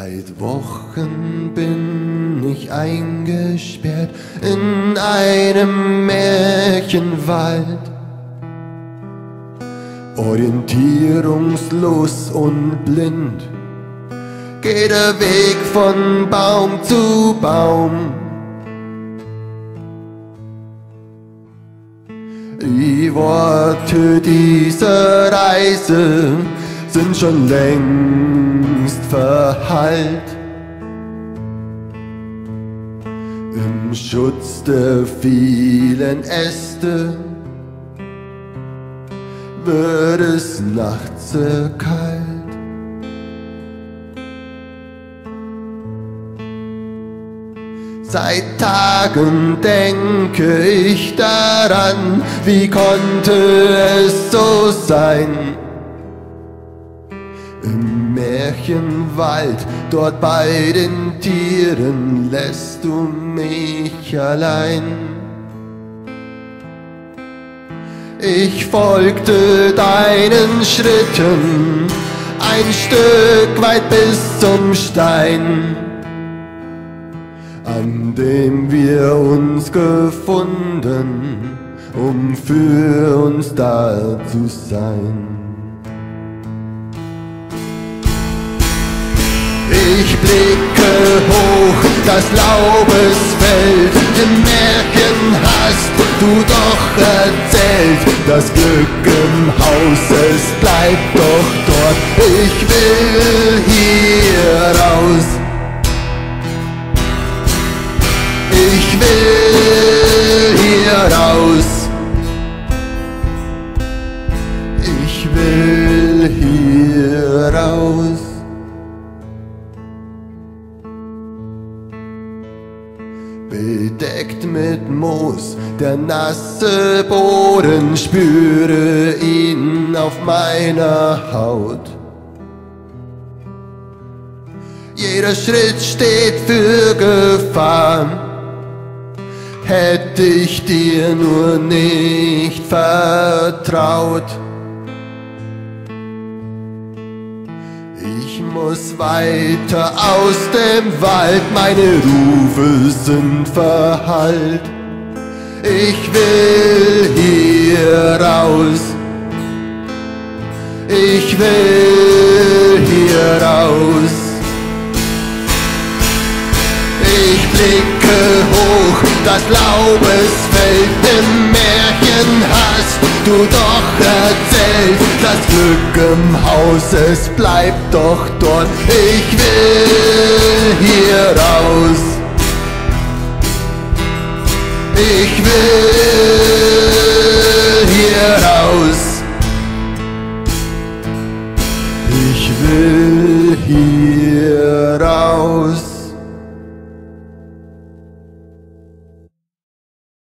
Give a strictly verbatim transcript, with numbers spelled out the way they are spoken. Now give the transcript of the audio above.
Seit Wochen bin ich eingesperrt in einem Märchenwald, orientierungslos und blind geht der Weg von Baum zu Baum. Die Worte dieser Reise sind schon längst verhallt. Im Schutz der vielen Äste wird es nachts sehr kalt. Seit Tagen denke ich daran, wie konnte es so sein? Im Märchenwald, dort bei den Tieren, lässt du mich allein. Ich folgte deinen Schritten ein Stück weit bis zum Stein, an dem wir uns gefunden, um für uns da zu sein. Ich blicke hoch, das Laubesfeld, im Märchen hast du doch erzählt, das Glück im Haus, es bleibt doch dort. Ich will hier raus, ich will hier raus, ich will hier raus. Bedeckt mit Moos, der nasse Boden, spüre ihn auf meiner Haut. Jeder Schritt steht für Gefahr, hätte ich dir nur nicht vertraut. Ich muss weiter aus dem Wald, meine Rufe sind verhallt. Ich will hier raus, ich will hier raus. Ich blicke hoch, das Laubesfeld, im Märchen hast du doch erzählt, das Glück im Haus, es bleibt doch dort. Ich will hier raus, ich will hier raus, ich will hier